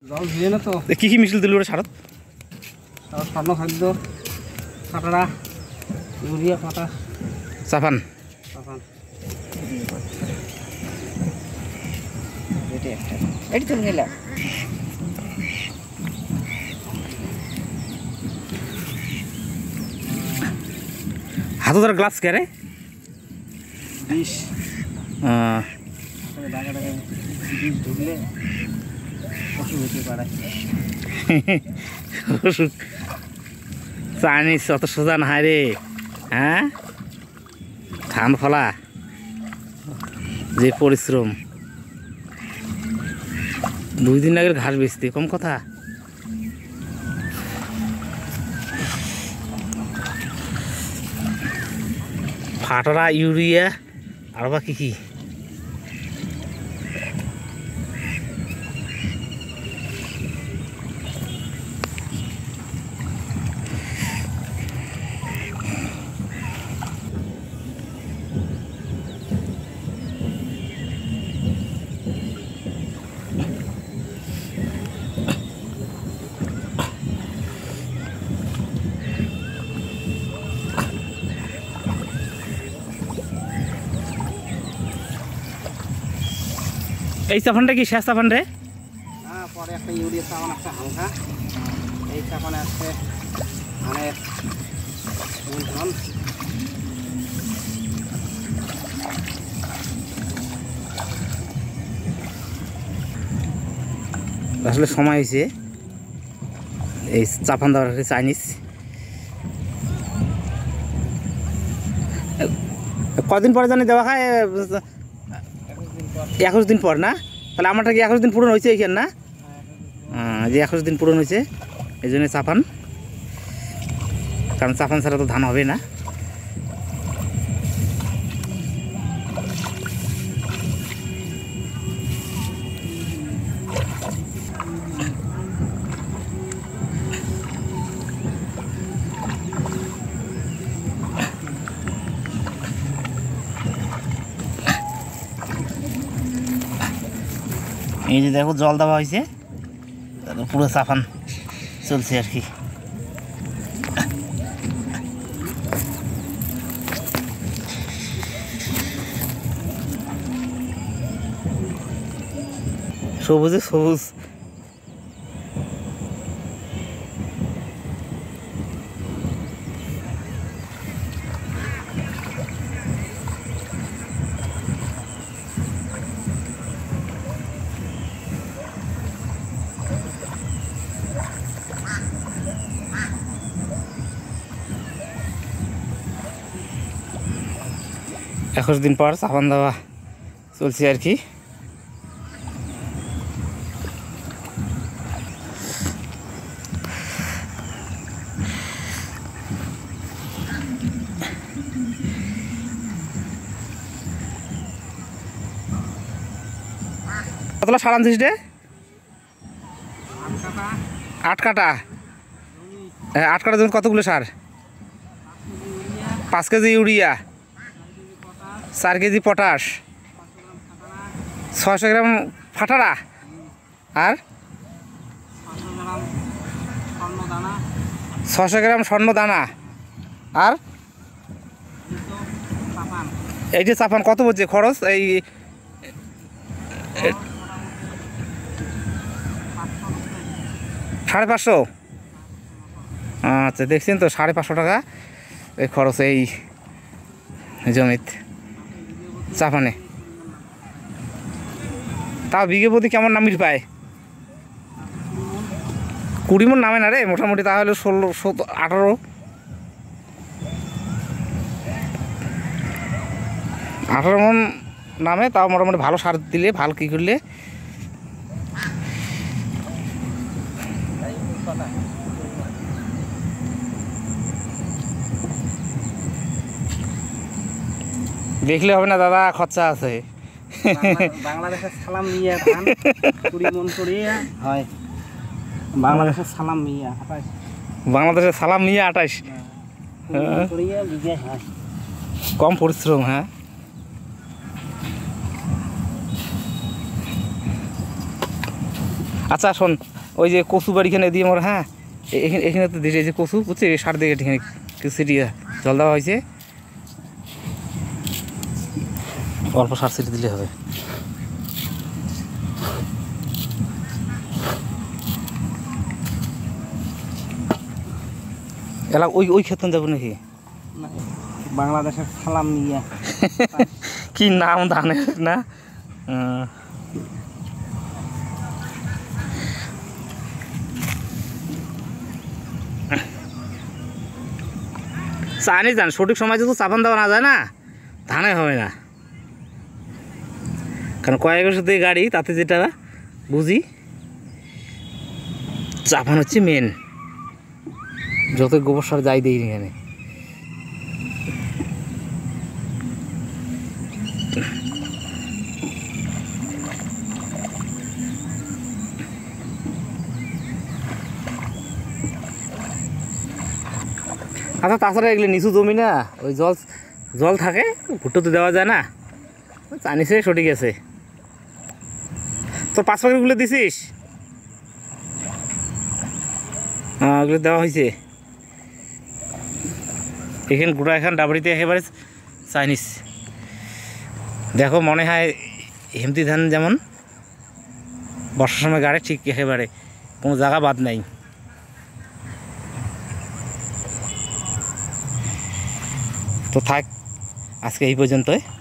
জল দিয়ে না তো কি কি মিশিয়ে দিল ওরা সারত? স্বর্ণ খাদ্য, কাটারা, ইউরিয়া, পটাশ, সাফান। সাফান। এটা একটা এটি তুমি গেলা হাতে ধরে গ্লাস কে রে? বিষ ঢাকা ঢাকা বিষ ঢুকলে অসুখ হতে পারে। চাইনিজ অত সোজা না রে। হ্যাঁ, ধান ফলা যে পরিশ্রম, 2 দিন আগের ঘাস বেচতে কম কথা। ফাটরা, ইউরিয়া আর বা কি কি এই চাফানটা কি শেষ চাফান রে? হ্যাঁ, পরে একটা ইউরিয়া চাপান একটা হালকা, এই চাপানে আসছে ধানের মূলধন। আসলে সময় হয়েছে এই চাপান দেওয়ার, চাইনিজ। কদিন পরে জানি দেওয়া খায়? 21 দিন পর না? তাহলে আমারটা কি 21 দিন পূরণ হয়েছে এইখান না? যে 21 দিন পূরণ হয়েছে এই জন্য চাপান, কারণ চাপান ছাড়া তো ধান হবে না। এই যে দেখো জল দেওয়া হয়েছে, পুরো চাপান চলছে আর কি। সবুজে সবুজ। একুশ দিন পর চাপান দেওয়া চলছে আর কি। কতলা সার আনছিস রে? 8 কাটা। 8 কাটা জমি কতগুলো সার? 5 KG urea, 4 KG potash, 600 gram ফাটারা, আর 600 গ্রাম স্বর্ণ দানা, আর এই যে চাপান কত বলছে খরচ? এই 550। আচ্ছা, দেখছেন তো 550 টাকা এই খরচ এই জমিত চাপানে। তাও বিঘে প্রতি কেমন নামির পায়? 20 মণ নামে না রে মোটামুটি, তাহলে 16, 17, 18 মণ নামে। তাও মোটামুটি ভালো সার দিলে, ভালো কী করলে। দেখলে হবে না দাদা, খরচা আছে। বাংলাদেশের সালাম মিয়া ধান 20 মণ করে হয়। বাংলাদেশের সালাম মিয়া 28। বাংলাদেশের সালাম নিয়ে 28 করিয়া বিঘে হয়। কম পরিশ্রম। হ্যাঁ, আচ্ছা শোন, ওই যে কচু বাড়িখানে দিয়ে মোর, হ্যাঁ এখানে তো দিয়েছে যে কচু, বুঝছি সার দিকে এখানে কিছু ছিটিয়ে জল দেওয়া হয়েছে, অল্প সার ছিটি দিলে হবে। এলা ওই ওই ক্ষেত্রে যাবো নাকি? বাংলাদেশের সালাম নিয়ে কি নাম ধানের না? চানি যান সঠিক সময় যদি চাপান দেওয়া না যায় না, ধানে হবে না। কারণ কয়েক বছর থেকে গাড়ি, তাতে যেটা বুঝি চাপান হচ্ছে মেন। যত গোবর সার যাই দিই এখানে, আচ্ছা তাছাড়া এগুলো নিচু জমি না, ওই জল জল থাকে, ভুট্টো তো দেওয়া যায় না, জানিসে সঠিক আছে। তোর পাঁচ পাখিগুলো দিছিস? হ্যাঁ ওগুলো দেওয়া হয়েছে। এখানে গোটা এখান ডাবড়িতে একেবারে চাইনিজ। দেখো মনে হয় হেমতি ধান যেমন বর্ষার সময় গাড়ে, ঠিক একেবারে কোনো জায়গা বাদ নাই। তো থাক আজকে এই পর্যন্তই।